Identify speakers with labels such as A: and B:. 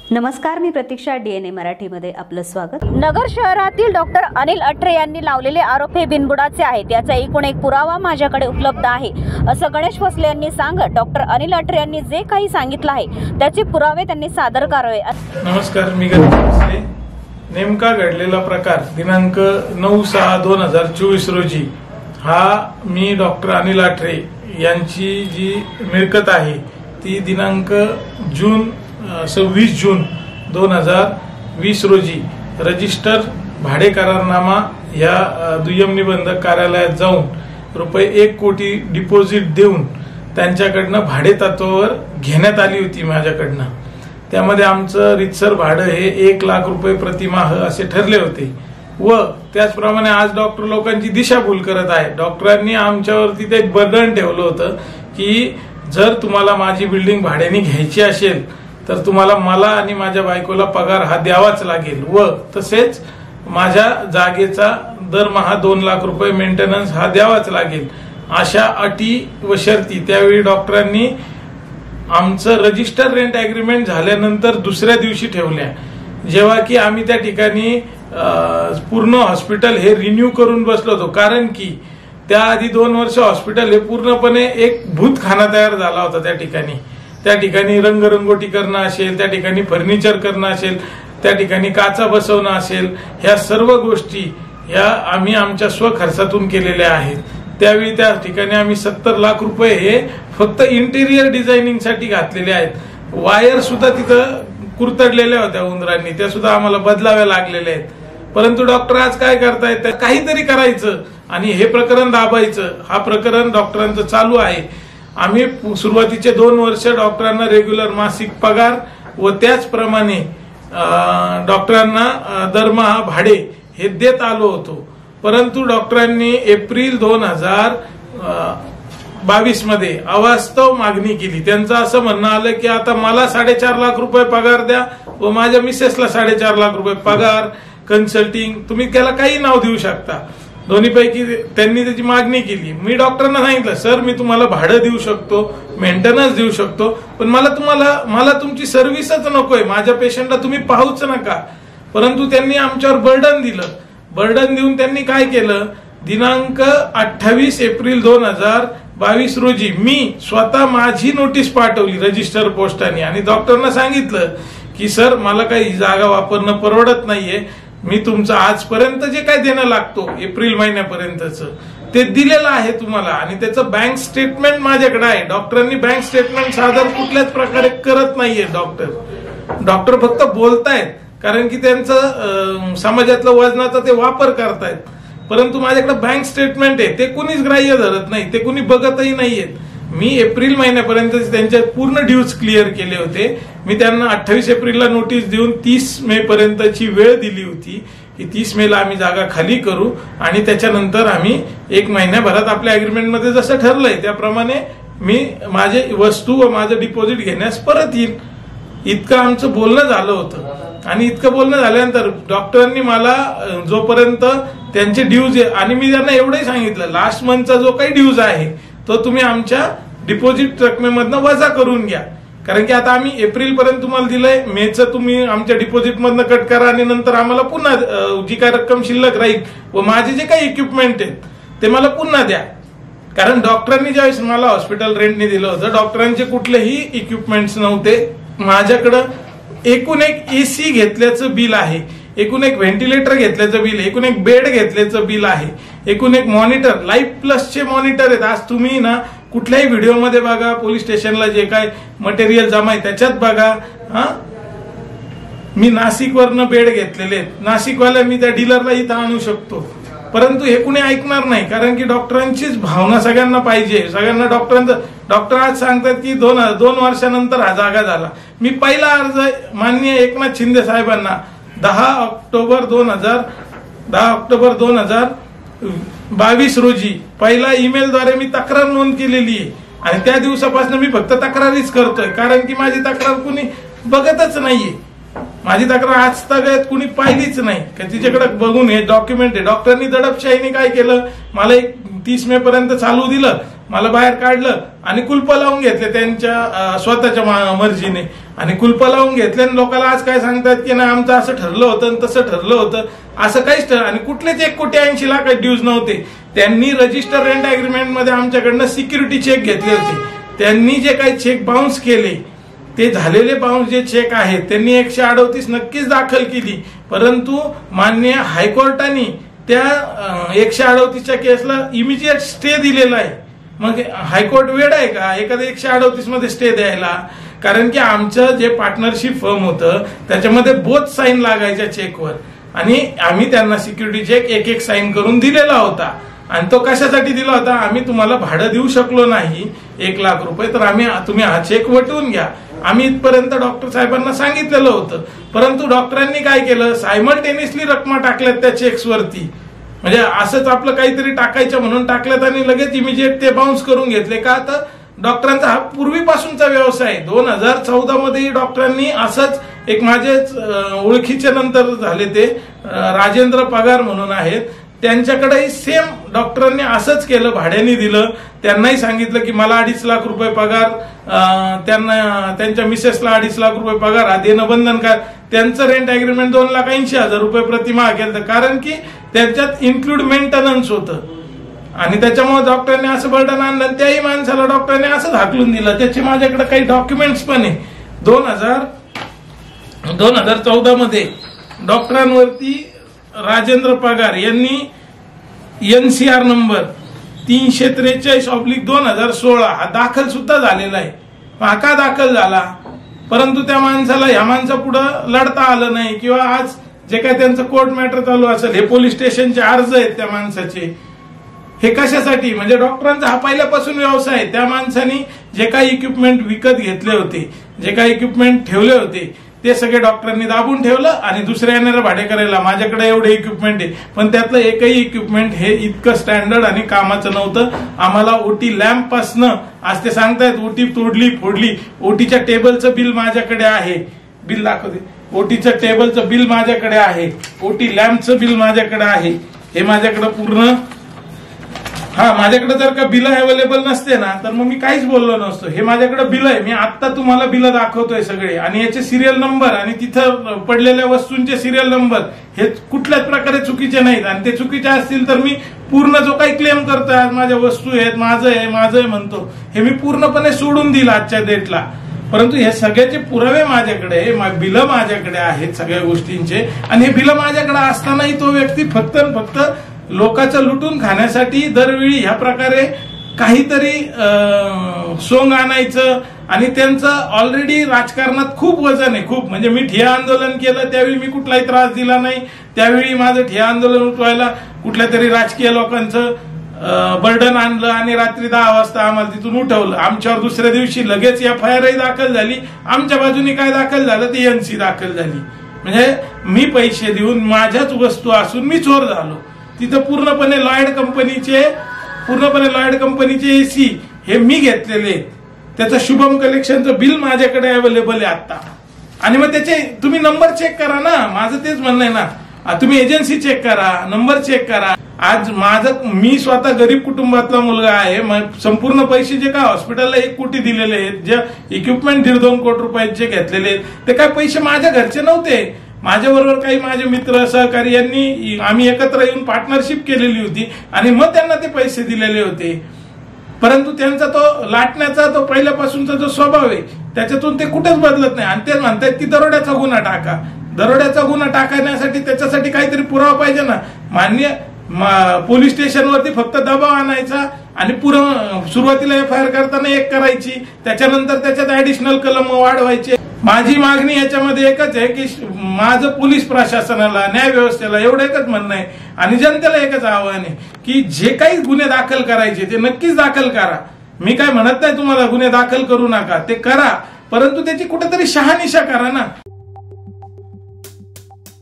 A: नमस्कार, मी प्रतीक्षा. DNA मराठीमध्ये आपलं स्वागत.
B: नगर शहरातील डॉक्टर अनिल अठरे यांनी लावलेले आरोप हे बिनबुडाचे आहेत. याचा एकूण एक पुरावा माझ्याकडे उपलब्ध आहे, असं गणेश फसले यांनी सांगत डॉक्टर अनिल अठरे यांनी जे काही सांगितलं आहे त्याचे पुरावे त्यांनी सादर करावे.
C: नमस्कार, मी गणेश फसले. नेमका घडलेला प्रकार दिनांक 9/6/2024 रोजी हा मी डॉक्टर अनिल अठरे यांची जी मिळकत आहे ती दिनांक 26 जून 2020 रोजी रजिस्टर भाडे करारनामा या दुय्यम निबंधक कार्यालयात जाऊन ₹1 कोटी डिपॉझिट देऊन त्यांच्याकडनं भाडे तत्वावर घेण्यात आली होती माझ्याकडनं. त्यामध्ये आमचं रितसर भाडं हे ₹1,00,000 प्रतिमाह असे ठरले होते व त्याचप्रमाणे आज डॉक्टर लोकांची दिशाभूल करत आहे. डॉक्टरांनी आमच्यावरती ते बर्डन ठेवलं होतं की जर तुम्हाला माझी बिल्डिंग भाड्याने घ्यायची असेल तर तुम्हाला मला आणि माझ्या बायकोला पगार हा द्यावाच लागेल व तसेच माझ्या जागेचा दरमहा ₹2,00,000 मेंटेनन्स हा द्यावाच लागेल, अशा अटी व शर्ती त्यावेळी डॉक्टरांनी आमचं रजिस्टर रेंट अग्रीमेंट झाल्यानंतर दुसऱ्या दिवशी ठेवल्या. जेव्हा की आम्ही त्या ठिकाणी पूर्ण हॉस्पिटल हे रिन्यू करून बसलो होतो, कारण की त्याआधी 2 वर्ष हॉस्पिटल हे पूर्णपणे एक भूतखाना तयार झाला होता. त्या ठिकाणी रंगरंगोटी करणं असेल, त्या ठिकाणी फर्निचर करणं असेल, त्या ठिकाणी काचा बसवणं असेल, ह्या सर्व गोष्टी ह्या आम्ही आमच्या स्वखर्चातून केलेल्या आहेत. त्यावेळी त्या ठिकाणी आम्ही ₹70 लाख हे फक्त इंटेरियर डिझायनिंग साठी घातलेले आहेत. वायर सुद्धा तिथं कुरतडलेल्या होत्या उंदरांनी, त्या सुद्धा आम्हाला बदलाव्या लागलेल्या आहेत. परंतु डॉक्टर आज काय करतायत, काहीतरी करायचं आणि हे प्रकरण दाबायचं. हा प्रकरण डॉक्टरांचं चालू आहे. आम्ही सुरुवातीचे 2 वर्ष डॉक्टरांना रेग्युलर मासिक पगार व त्याचप्रमाणे डॉक्टरांना दरमहा भाडे हे देत आलो होतो. परंतु डॉक्टरांनी एप्रिल 2022 मध्ये अवास्तव मागणी केली. त्यांचं असं म्हणणं आलं की आता मला ₹4.5 लाख पगार द्या व माझ्या मिसेसला ₹4.5 लाख पगार, कन्सल्टिंग, तुम्ही त्याला काही नाव देऊ शकता. दोन्हीपैकी त्यांनी त्याची मागणी केली. मी डॉक्टरांना सांगितलं, सर मी तुम्हाला भाडं देऊ शकतो, मेंटेनन्स देऊ शकतो, पण मला तुमची सर्व्हिसच नकोय, माझ्या पेशंटला तुम्ही पाहूच नका. परंतु त्यांनी आमच्यावर बर्डन दिलं. बर्डन देऊन त्यांनी काय केलं, दिनांक 28 एप्रिल 2022 रोजी मी स्वतः माझी नोटीस पाठवली रजिस्टर पोस्टाने आणि डॉक्टरना सांगितलं की सर मला काही जागा वापरणं परवडत नाहीये, मी तुमचं आजपर्यंत जे काय देणं लागतो एप्रिल महिन्यापर्यंतच ते दिलेलं आहे तुम्हाला आणि त्याचं बँक स्टेटमेंट माझ्याकडे आहे. डॉक्टरांनी बँक स्टेटमेंट सादर कुठल्याच प्रकारे करत नाहीये. डॉक्टर फक्त बोलतायत कारण की त्यांचं समाजातलं वजनाचा ते वापर करतायत, परंतु माझ्याकडे बँक स्टेटमेंट आहे ते कुणीच ग्राह्य धरत नाही, ते कुणी बघतही नाहीयेत. मी एप्रिल महिन्यापर्यंत त्यांचे पूर्ण ड्यूज क्लिअर केले होते. मी त्यांना 28 एप्रिलला नोटीस देऊन 30 मे पर्यंतची वेळ दिली होती की 30 मेला आम्ही जागा खाली करू आणि त्याच्यानंतर आम्ही 1 महिन्याभरात आपल्या अग्रीमेंटमध्ये जसं ठरलंय त्याप्रमाणे मी माझे वस्तू व माझं डिपॉझिट घेण्यास परत येईल. इतकं आमचं बोलणं झालं होतं आणि इतकं बोलणं झाल्यानंतर डॉक्टरांनी मला जोपर्यंत त्यांचे ड्यूज आणि मी त्यांना एवढंही सांगितलं, लास्ट मंथचा जो काही ड्यूज आहे तो तुम्ही आमच्या डिपॉझिट रकमेमधनं वजा करून घ्या, कारण की आता आम्ही एप्रिल पर्यंत तुम्हाला दिलंय, मेचं तुम्ही आमच्या डिपॉझिट मधनं कट करा आणि नंतर आम्हाला पुन्हा जी काय रक्कम शिल्लक राहील व माझे जे काही इक्विपमेंट आहेत ते मला पुन्हा द्या. कारण डॉक्टरांनी ज्यावेळेस मला हॉस्पिटल रेंटने दिलं होतं डॉक्टरांचे कुठलेही इक्विपमेंट्स नव्हते. माझ्याकडं एकूण एक AC घेतल्याचं बिल आहे, एकूण एक व्हेंटिलेटर घेतल्याचं बिल, एकूण एक बेड घेतल्याचं बिल आहे, एकूण एक मॉनिटर, लाईफ प्लसचे मॉनिटर आहेत. आज तुम्ही ना कुठल्याही व्हिडिओमध्ये बघा, पोलीस स्टेशनला जे काय मटेरियल जमा आहे त्याच्यात बघा. मी नाशिकवरनं बेड घेतलेले आहेत, नाशिकवाल्या मी त्या डीलरला इथं आणू शकतो, परंतु हे कुणी ऐकणार नाही कारण की डॉक्टरांचीच भावना सगळ्यांना पाहिजे. सगळ्यांना डॉक्टर आज सांगतात की 2 वर्षानंतर हा जागा झाला. मी पहिला अर्ज माननीय एकनाथ शिंदे साहेबांना 10 ऑक्टोबर 2022 रोजी पहिला ईमेलद्वारे मी तक्रार नोंद केलेली आहे आणि त्या दिवसापासून मी फक्त तक्रारीच करतोय, कारण की माझी तक्रार कुणी बघतच नाहीये. माझी तक्रार आज तक कुणी पाहिलीच नाही का तिच्याकडे बघून हे डॉक्युमेंट आहे. डॉक्टरांनी दडपशाहीने काय केलं, मला 30 मे पर्यंत चालू दिलं मला बाहेर काढलं आणि कुलप लावून घेतले त्यांच्या स्वतःच्या मर्जीने, आणि कुलप लावून घेतले आणि लोकांना आज काय सांगतात की ना आमचं असं ठरलं होतं आणि तसं ठरलं होतं. असं काहीच आणि कुठलेच 1,80,00,000 ड्यूज नव्हते. त्यांनी रजिस्टर रेंट अग्रीमेंट मध्ये आमच्याकडनं सिक्युरिटी चेक घेतले होते. त्यांनी जे काही चेक बाउन्स केले ते झालेले बाउन्स जे चेक आहेत त्यांनी 138 नक्कीच दाखल केली, परंतु माननीय हायकोर्टाने त्या 138च्या केसला इमिजिएट स्टे दिलेला आहे. मग हायकोर्ट वेळ आहे का एखाद्या 138 मध्ये स्टे द्यायला? कारण की आमचं जे पार्टनरशिप फर्म होतं त्याच्यामध्ये बोथ साईन लागायच्या चेकवर, आणि आम्ही त्यांना सिक्युरिटी चेक एक साईन करून दिलेला होता. आणि तो कशासाठी दिला होता? आम्ही तुम्हाला भाडं देऊ शकलो नाही 1,00,000 रुपये, तर तुम्ही हा चेक वटवून घ्या. आम्ही इथपर्यंत डॉक्टर साहेबांना सांगितलेलं होतं, परंतु डॉक्टरांनी काय केलं, सायमल्टेनियसली रकमा टाकल्यात त्या चेक्सवरती. म्हणजे असंच आपलं काहीतरी टाकायचं म्हणून टाकल्यात आणि लगेच इमिजिएट ते बाउन्स करून घेतले. का तर डॉक्टरांचा हा पूर्वीपासूनचा व्यवसाय. 2014 मध्ये डॉक्टरांनी असंच एक माझेच ओळखीचे नंतर झाले ते राजेंद्र पगार म्हणून आहेत, त्यांच्याकडेही सेम डॉक्टरांनी असंच केलं, भाड्याने दिलं. त्यांनाही सांगितलं की मला 2.5 लाख रुपये पगार, त्यांना त्यांच्या मिसेसला 2.5 लाख रुपये पगार हा देणं बंधनकार. त्यांचं रेंट अग्रीमेंट 2,80,000 रुपये प्रतिमाह केलं, कारण की त्यांच्यात इन्क्लूड मेंटेनन्स होतं. आणि त्याच्यामुळे डॉक्टरांनी असं बर्डन आणलं, त्याही माणसाला डॉक्टरांनी असं हाकलून दिलं. त्याचे माझ्याकडे काही डॉक्युमेंट्स पण आहे. 2014 मध्ये डॉक्टरांवरती राजेंद्र पगार यांनी NCR नंबर 343/2016 हा दाखल सुद्धा झालेला आहे. हा का दाखल झाला? परंतु त्या माणसाला ह्या माणसापुढं लढता आलं नाही, किंवा आज जे काय त्यांचं कोर्ट मॅटर चालू असेल, हे पोलीस स्टेशनचे अर्ज आहेत त्या माणसाचे. हे कशासाठी? म्हणजे डॉक्टरांचा हा पहिल्यापासून व्यवसाय आहे. त्या माणसाने जे काही इक्विपमेंट विकत घेतले होते, जे काही इक्विपमेंट ठेवले होते, ते सगळे डॉक्टरांनी दाबून ठेवलं आणि दुसऱ्या येणाऱ्या भाडेकराला माझ्याकडे एवढे इक्विपमेंट आहे, पण त्यातलं एकही इक्विपमेंट हे इतकं स्टँडर्ड आणि कामाचं नव्हतं. आम्हाला ओटी लॅम्प पासनं आज ते सांगतायत ओटी तोडली फोडली. ओटीच्या टेबलचं बिल माझ्याकडे आहे, बिल दाखवते. ओटीचं टेबलचं बिल माझ्याकडे आहे, ओटी लॅम्पचं बिल माझ्याकडे आहे. हे माझ्याकडे पूर्ण, माझ्याकडे जर का बिल अवेलेबल नसते ना तर मग मी काहीच बोललो नसतो. हे माझ्याकडे बिल आहे, मी आता तुम्हाला बिल दाखवतोय सगळे, आणि याचे सिरियल नंबर आणि तिथं पडलेल्या वस्तूंचे सिरियल नंबर हे कुठल्याच प्रकारे चुकीचे नाहीत. आणि ते चुकीचे असतील तर मी पूर्ण जो काही क्लेम करतोय, आज माझ्या वस्तू आहेत, माझं आहे म्हणतो, हे मी पूर्णपणे सोडून दिलं आजच्या डेटला. परंतु हे सगळ्याचे पुरावे माझ्याकडे, बिल माझ्याकडे आहेत सगळ्या गोष्टींचे. आणि हे बिल माझ्याकडे असतानाही तो व्यक्ती फक्त लोकांचं लुटून खाण्यासाठी दरवेळी ह्या प्रकारे काहीतरी सोंग आणायचं. आणि त्यांचं ऑलरेडी राजकारणात खूप वजन आहे, खूप. म्हणजे मी ठिय्या आंदोलन केलं त्यावेळी मी कुठलाही त्रास दिला नाही. त्यावेळी माझं ठिय्या आंदोलन उठवायला कुठल्या तरी राजकीय लोकांचं बर्डन आणलं आणि रात्री 10 वाजता आम्हाला तिथून उठवलं. आमच्यावर दुसऱ्या दिवशी लगेच FIR दाखल झाली. आमच्या बाजूने काय दाखल झालं ते NC दाखल झाली. म्हणजे मी पैसे देऊन माझ्याच वस्तू असून मी चोर झालो. तिथं पूर्णपणे लॉयड कंपनीचे AC हे मी घेतलेले. त्याचं शुभम कलेक्शनचं बिल माझ्याकडे अवेलेबल आहे आता. आणि मग त्याचे तुम्ही नंबर चेक करा ना, माझं तेच म्हणणं आहे ना. तुम्ही एजन्सी चेक करा, नंबर चेक करा. आज मी स्वतः गरीब कुटुंबातला मुलगा आहे. संपूर्ण पैसे जे काय हॉस्पिटलला 1 कोटी दिलेले आहेत, जे इक्विपमेंट 1.5-2 कोटी रुपयाचे घेतलेले आहेत, ते काय पैसे माझ्या घरचे नव्हते. माझ्याबरोबर काही माझे मित्र सहकारी यांनी आम्ही एकत्र येऊन पार्टनरशिप केलेली होती आणि मग त्यांना ते पैसे दिलेले होते. परंतु त्यांचा तो लाटण्याचा तो पहिल्यापासूनचा जो स्वभाव आहे त्याच्यातून ते कुठेच बदलत नाही. आणि ते म्हणतात की दरोड्याचा गुन्हा टाका. दरोड्याचा गुन्हा टाकण्यासाठी त्याच्यासाठी काहीतरी पुरावा पाहिजे ना. मान्य पोलीस स्टेशनवरती फक्त दबाव आणायचा आणि सुरुवातीला FIR करताना 1 करायची, त्याच्यानंतर त्याच्यात ऍडिशनल कलम वाढवायचे. माझी मागणी याच्यामध्ये एकच आहे की माझं पोलीस प्रशासनाला, न्याय व्यवस्थेला एवढं एकच म्हणणं आहे आणि जनतेला एकच आव्हान आहे की जे काही गुन्हे दाखल करायचे ते नक्कीच दाखल करा. मी काय म्हणत नाही तुम्हाला गुन्हे दाखल करू नका, ते करा, परंतु त्याची कुठेतरी शहानिशा करा ना.